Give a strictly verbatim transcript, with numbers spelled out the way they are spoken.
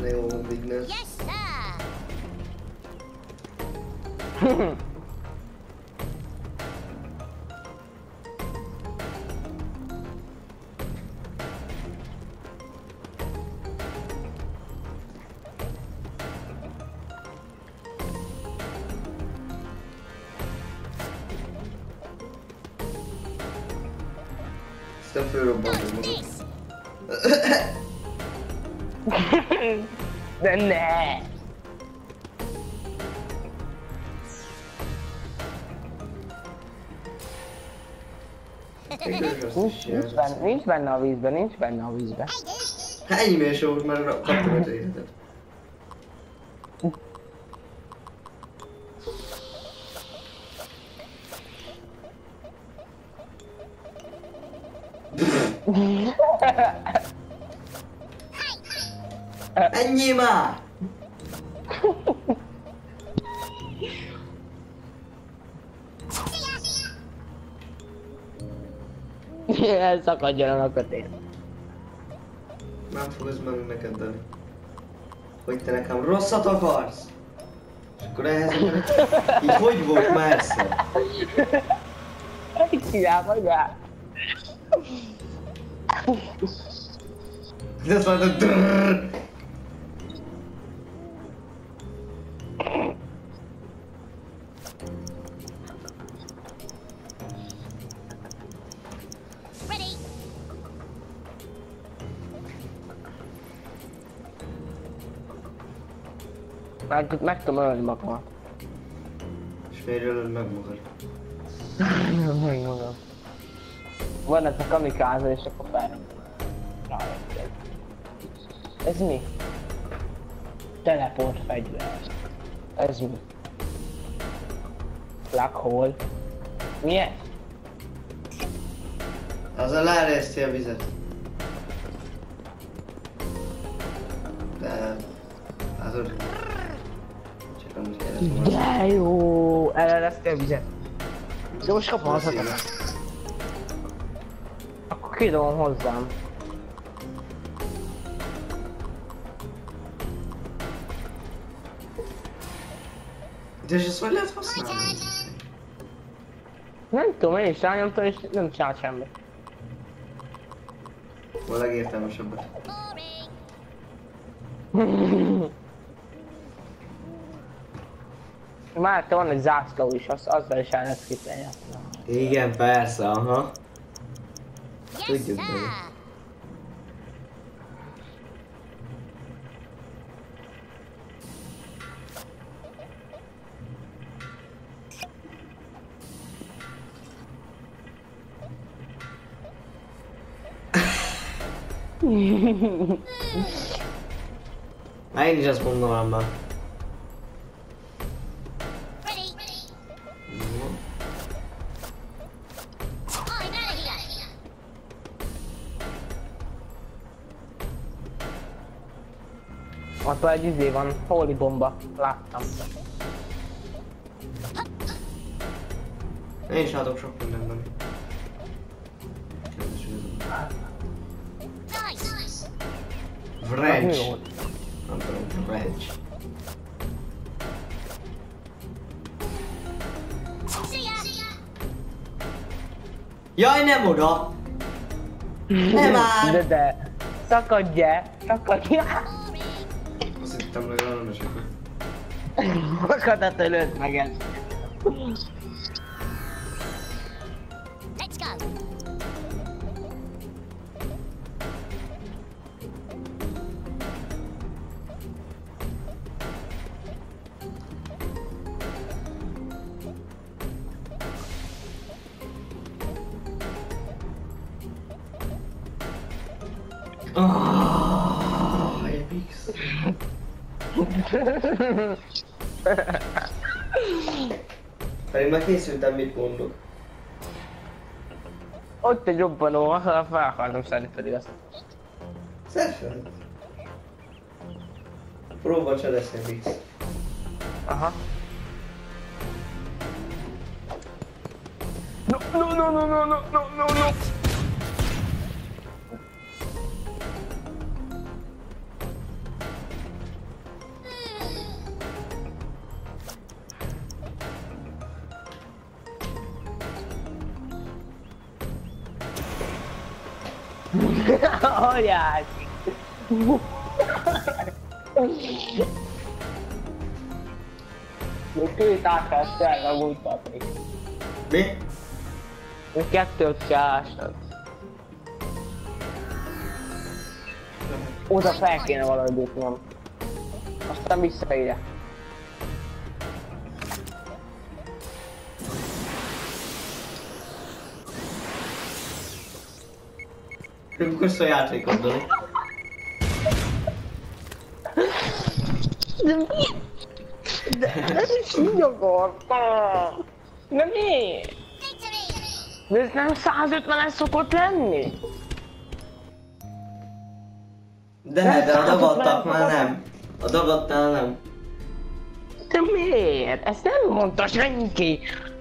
De jó van, Vignes. Yes, sir. Aztán fölrobbantok magad. De ne! Nincs, nincs, benne, nincs benne a vízben, nincs benne a vízben. Hát ennyi miért só, már kaptam öt életet. Ennyi már! Elszakadjon a kötél. Nem fog ez meg neked, Dani. Hogy te nekem rosszat akarsz? És akkor ehhez így hogy volt már egyszer? Mit csinál magát? De azt mondod, drrrr. Ready. Meg, meg tudom ölni magamat. És miért ölöd meg magad? Nem megmondom. Van ez a kamikáze és akkor fel. Ez mi? Teleport fegyver. Ez mi? Black hole. Mi ez? Azzal leereszti a vizet. De... azon... Csak amúgy kellett volna. De jó! Elereszti a vizet. De most kapom az Szíve. adat. Akkor kidobom hozzám. De és ezt hogy lehet használni? Nem tudom, én is rányomtam és nem csinált semmit. A legértelmesebbet. Boring. Már te van egy zászló is, az, azzal is el lehet skippelni. Igen, persze, aha. Yes, Tudjuk, sir. Dani. Már én is azt mondom már. Ready. I'm out of here. Ott egy izé van, holy bomba, láttam. Én is látok sok mindenben. Nice. Wrench. Mi volt? Nem tudom, wrench. See ya. Jaj, nem oda! Nem már! De de, szakadj, szakadj. Boring. Azt hittem legalább nem esik. Magadat előtt meg ez. Let's go. Ah, Epix. Pedig már készültem, mit mondok. Ott egy robbanó, ha fel akartam szedni pedig azt. Szedd fel. Próba se lesz, Epix. Aha. No, no, no, no, no, no, no, no, no. Anyád! Még két átást kell amúgy kapni. Mi? Még kettőt kell ásnod. Oda fel kéne valahogy jutnom. Aztán vissza ide. Amikor szó játékot, Dani. De mi? De ez is így akarta. De mi? De ez nem százötvenes szokott lenni? De, de a dagadtak már nem. A dagadtál nem. De miért? Ezt nem mondta senki.